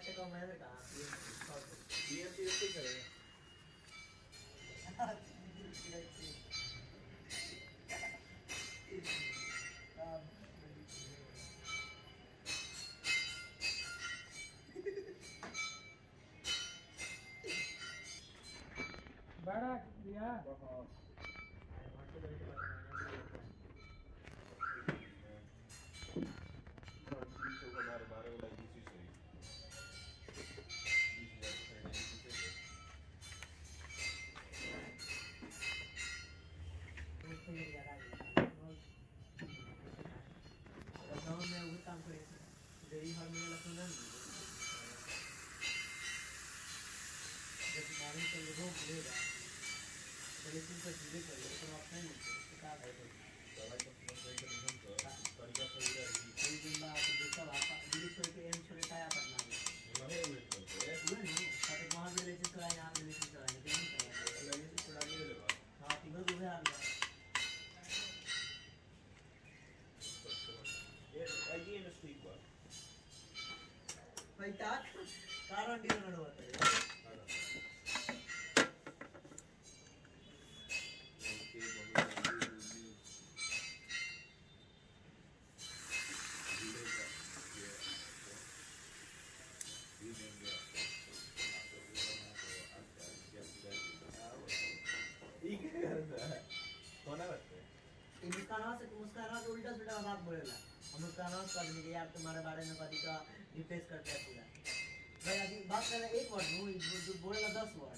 बड़ा दिया मुस्कान से उल्टा सुल्टा बात बोलेला हम मुस्कान कर देंगे यार तुम्हारे बारे में कभी का रिप्लेस करते हैं पूरा भाई अभी बात कर रहे एक वर्ड जो बोलेला 10 वर्ड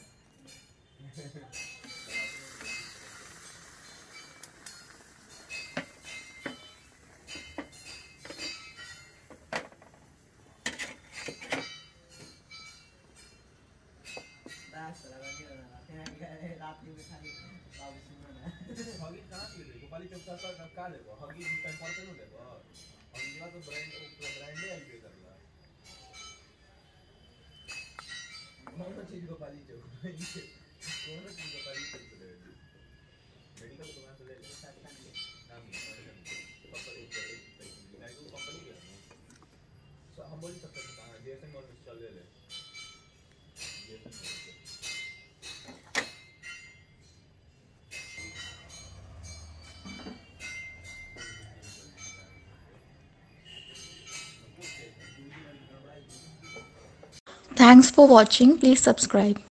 बस लगा के रात में खाली बाबू सुनो ना हगी कहाँ से ले गोपाली चौक का का ले हगी टाइम पर तो ले हगी का तो ब्रांड ब्रांड है ये करला कौन चीज गोपाली चौक कौन चीज गोपाली चौक ले मेडिकल दुकान से ले नाम कंपनी है सो हम बोल सकते हैं कहां जैसे मॉल चल ले Thanks for watching. Please subscribe.